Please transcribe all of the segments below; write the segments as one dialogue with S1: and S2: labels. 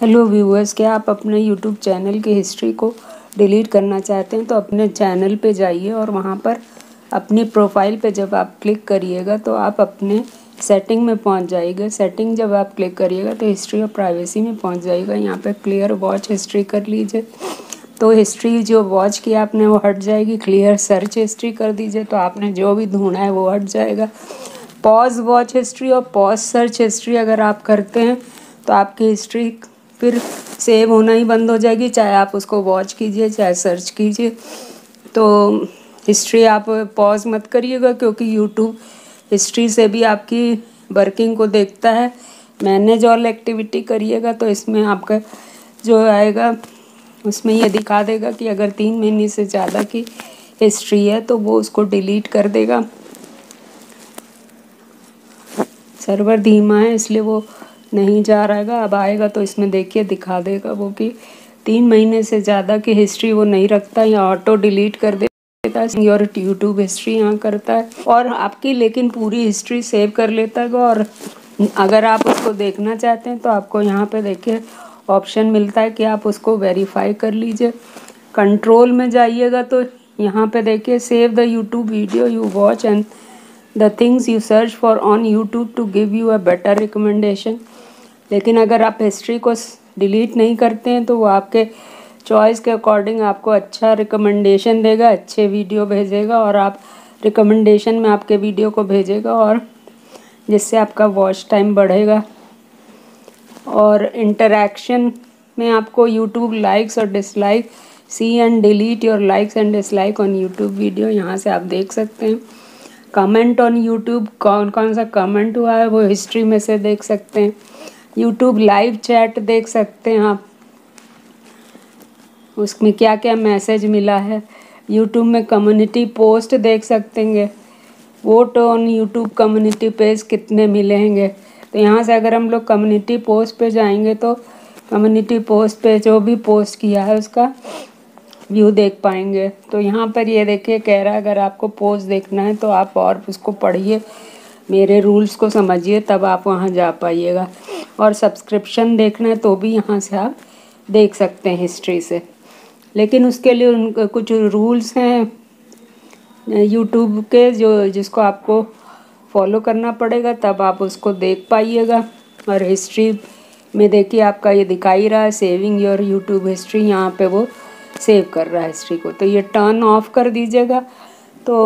S1: Hello viewers, क्या आप अपने यूट्यूब चैनल की हिस्ट्री को डिलीट करना चाहते हैं? तो अपने चैनल पे जाइए और वहाँ पर अपनी प्रोफाइल पे जब आप क्लिक करिएगा तो आप अपने सेटिंग में पहुँच जाइएगा। सेटिंग जब आप क्लिक करिएगा तो हिस्ट्री और प्राइवेसी में पहुँच जाइएगा। यहाँ पे क्लियर वॉच हिस्ट्री कर लीजिए तो हिस्ट्री जो वॉच की आपने वो हट जाएगी। क्लियर सर्च हिस्ट्री कर दीजिए तो आपने जो भी ढूंढा है वो हट जाएगा। पॉज वॉच हिस्ट्री और पॉज सर्च हिस्ट्री अगर आप करते हैं तो आपकी हिस्ट्री फिर सेव होना ही बंद हो जाएगी, चाहे आप उसको वॉच कीजिए चाहे सर्च कीजिए। तो हिस्ट्री आप पॉज मत करिएगा क्योंकि यूट्यूब हिस्ट्री से भी आपकी वर्किंग को देखता है। मैनेज ऑल एक्टिविटी करिएगा तो इसमें आपका जो आएगा उसमें ये दिखा देगा कि अगर 3 महीने से ज़्यादा की हिस्ट्री है तो वो उसको डिलीट कर देगा। सर्वर धीमा है इसलिए वो नहीं जा रहेगा, अब आएगा तो इसमें देखिए दिखा देगा वो कि 3 महीने से ज़्यादा की हिस्ट्री वो नहीं रखता या ऑटो डिलीट कर देता है। और यूट्यूब हिस्ट्री यहाँ करता है और आपकी लेकिन पूरी हिस्ट्री सेव कर लेता है। और अगर आप उसको देखना चाहते हैं तो आपको यहाँ पे देखिए ऑप्शन मिलता है कि आप उसको वेरीफाई कर लीजिए। कंट्रोल में जाइएगा तो यहाँ पे देखिए save the YouTube video you watch and the things you search for on YouTube to give you a better recommendation. लेकिन अगर आप हिस्ट्री को डिलीट नहीं करते हैं तो वो आपके चॉइस के अकॉर्डिंग आपको अच्छा रिकमेंडेशन देगा, अच्छे वीडियो भेजेगा और आप रिकमेंडेशन में आपके वीडियो को भेजेगा और जिससे आपका वॉच टाइम बढ़ेगा। और इंटरैक्शन में आपको यूट्यूब लाइक्स और dislike see and delete your likes and dislike on YouTube video, यहाँ से आप देख सकते हैं। कमेंट ऑन यूट्यूब, कौन कौन सा कमेंट हुआ है वो हिस्ट्री में से देख सकते हैं। यूट्यूब लाइव चैट देख सकते हैं आप, उसमें क्या क्या मैसेज मिला है। यूट्यूब में कम्युनिटी पोस्ट देख सकते हैं। Vote on YouTube community page कितने मिलेंगे। तो यहाँ से अगर हम लोग कम्युनिटी पोस्ट पे जाएंगे तो कम्युनिटी पोस्ट पे जो भी पोस्ट किया है उसका व्यू देख पाएंगे। तो यहाँ पर ये देखिए कह रहा है अगर आपको पोस्ट देखना है तो आप और उसको पढ़िए, मेरे रूल्स को समझिए, तब आप वहाँ जा पाइएगा। और सब्सक्रिप्शन देखना है तो भी यहाँ से आप देख सकते हैं हिस्ट्री से, लेकिन उसके लिए उनके कुछ रूल्स हैं यूट्यूब के जिसको आपको फॉलो करना पड़ेगा, तब आप उसको देख पाइएगा। और हिस्ट्री में देखिए आपका ये दिखा ही रहा है सेविंग योर यूट्यूब हिस्ट्री, यहाँ पे वो सेव कर रहा है हिस्ट्री को। तो ये टर्न ऑफ कर दीजिएगा तो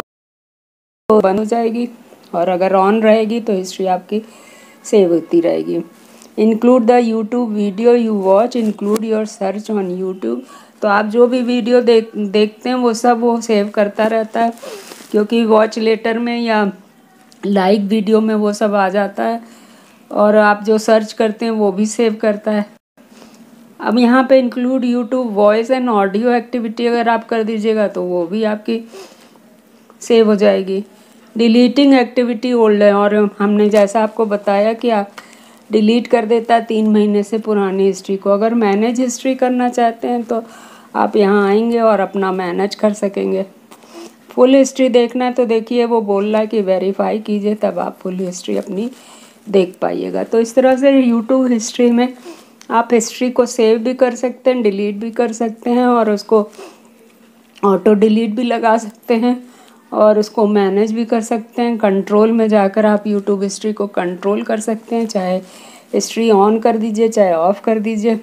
S1: बंद हो जाएगी और अगर ऑन रहेगी तो हिस्ट्री आपकी सेव होती रहेगी। Include the YouTube video you watch, include your search on YouTube. तो आप जो भी वीडियो देखते हैं वो सब वो सेव करता रहता है क्योंकि वॉच लेटर में या लाइक वीडियो में वो सब आ जाता है और आप जो सर्च करते हैं वो भी सेव करता है। अब यहाँ पे include YouTube voice and audio activity अगर आप कर दीजिएगा तो वो भी आपकी सेव हो जाएगी। डिलीटिंग एक्टिविटी ओल्ड है और हमने जैसा आपको बताया कि आप डिलीट कर देता है 3 महीने से पुरानी हिस्ट्री को। अगर मैनेज हिस्ट्री करना चाहते हैं तो आप यहाँ आएंगे और अपना मैनेज कर सकेंगे। फुल हिस्ट्री देखना है तो देखिए वो बोल रहा है कि वेरीफाई कीजिए तब आप फुल हिस्ट्री अपनी देख पाइएगा। तो इस तरह से यूट्यूब हिस्ट्री में आप हिस्ट्री को सेव भी कर सकते हैं, डिलीट भी कर सकते हैं और उसको ऑटो डिलीट भी लगा सकते हैं और उसको मैनेज भी कर सकते हैं। कंट्रोल में जाकर आप यूट्यूब हिस्ट्री को कंट्रोल कर सकते हैं, चाहे हिस्ट्री ऑन कर दीजिए चाहे ऑफ कर दीजिए।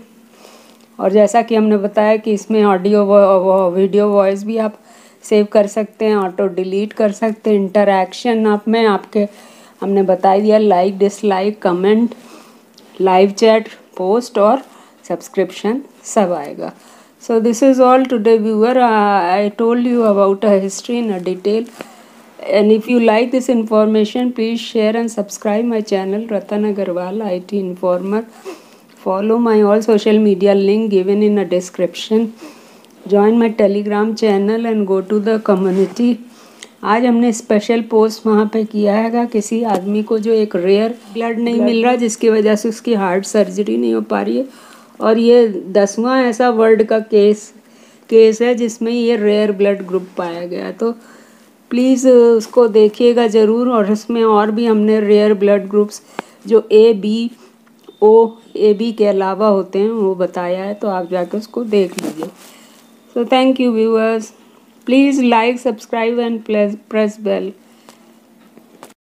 S1: और जैसा कि हमने बताया कि इसमें ऑडियो वीडियो वॉइस भी आप सेव कर सकते हैं, ऑटो डिलीट कर सकते हैं। इंटरैक्शन आप में आपके हमने बता दिया, like dislike comment live chat post और सब्सक्रिप्शन सब आएगा। So this is all today viewer. I told you about a history in a detail, and if you like this information please share and subscribe my channel Ratan Agarwal IT Informer. Follow my all social media link given in a description. Join my telegram channel and go to the community. आज हमने special post वहाँ पे किया है किसी आदमी को जो एक रेयर ब्लड नहीं मिल रहा जिसकी वजह से उसकी हार्ट सर्जरी नहीं हो पा रही है और ये 10वां ऐसा वर्ल्ड का केस है जिसमें ये रेयर ब्लड ग्रुप पाया गया। तो प्लीज़ उसको देखिएगा ज़रूर। और इसमें और भी हमने रेयर ब्लड ग्रुप्स जो A B OAB के अलावा होते हैं वो बताया है, तो आप जाके उसको देख लीजिए। So thank you viewers. Please like, subscribe and press bell.